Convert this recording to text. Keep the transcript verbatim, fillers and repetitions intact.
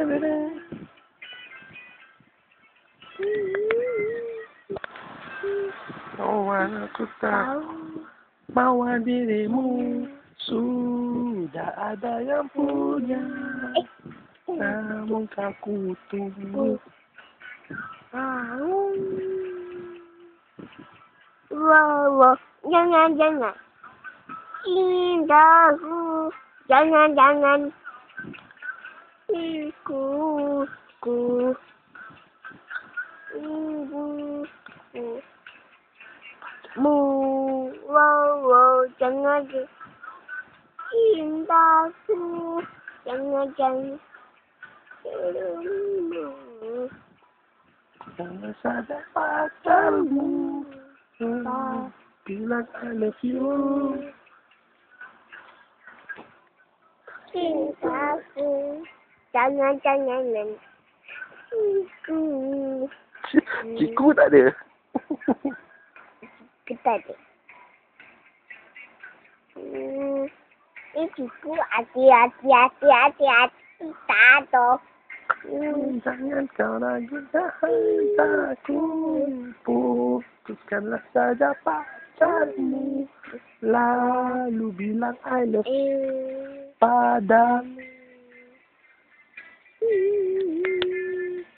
Oh, aku tahu bahwa dirimu sudah ada yang punya, namun aku tunggu. Wow, wow, jangan, jangan. Cintaku, jangan, jangan. Iku, ku, ibu, ku. Mu, wow, wow, jangan, jangan. Cintaku, jangan, jangan. Jangan sadar pacarmu, bilang I love you. Cintaku, jangan, jangan. Iku. Ciku tak ada. Kita ada. Hmm, ini ciku hati-hati, hati-hati, hati, tato. Hmm. Jangan kau lagi cintaku, putuskanlah saja pacarmu, lalu bilang I love you padamu.